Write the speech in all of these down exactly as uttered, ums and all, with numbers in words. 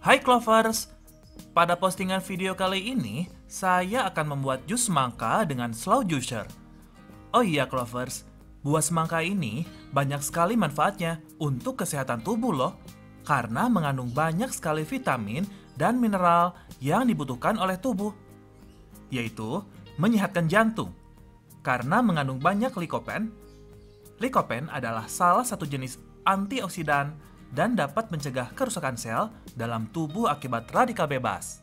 Hai Clovers, pada postingan video kali ini, saya akan membuat jus semangka dengan slow juicer. Oh iya Clovers, buah semangka ini banyak sekali manfaatnya untuk kesehatan tubuh loh, karena mengandung banyak sekali vitamin dan mineral yang dibutuhkan oleh tubuh, yaitu menyehatkan jantung, karena mengandung banyak likopen. Likopen adalah salah satu jenis antioksidan dan dapat mencegah kerusakan sel dalam tubuh akibat radikal bebas.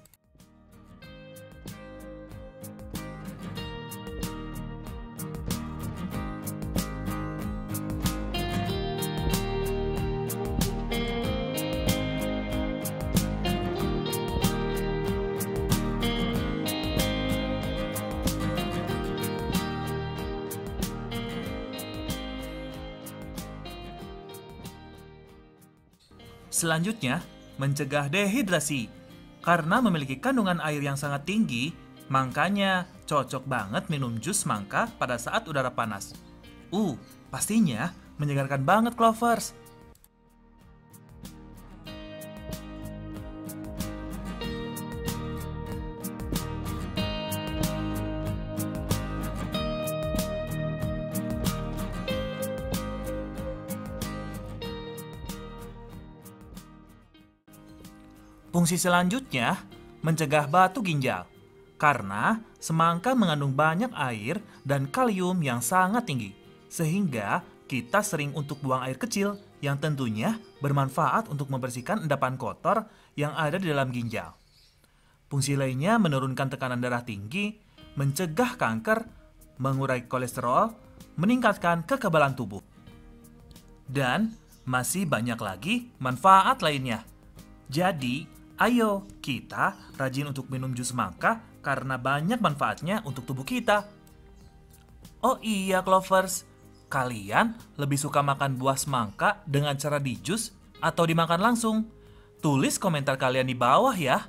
Selanjutnya, mencegah dehidrasi. Karena memiliki kandungan air yang sangat tinggi, makanya cocok banget minum jus semangka pada saat udara panas. Uh, pastinya menyegarkan banget Clovers. Fungsi selanjutnya, mencegah batu ginjal. Karena semangka mengandung banyak air dan kalium yang sangat tinggi, sehingga kita sering untuk buang air kecil yang tentunya bermanfaat untuk membersihkan endapan kotor yang ada di dalam ginjal. Fungsi lainnya menurunkan tekanan darah tinggi, mencegah kanker, mengurai kolesterol, meningkatkan kekebalan tubuh. Dan masih banyak lagi manfaat lainnya. Jadi, ayo kita rajin untuk minum jus semangka karena banyak manfaatnya untuk tubuh kita. Oh iya Clovers, kalian lebih suka makan buah semangka dengan cara di jus atau dimakan langsung? Tulis komentar kalian di bawah ya.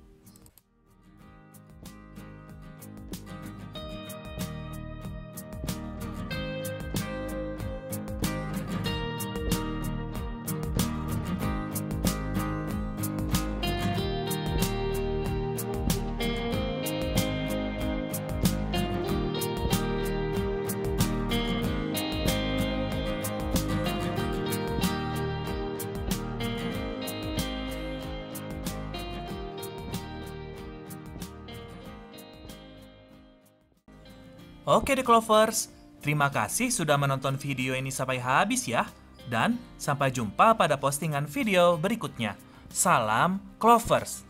Oke deh Clovers, terima kasih sudah menonton video ini sampai habis ya. Dan sampai jumpa pada postingan video berikutnya. Salam Clovers!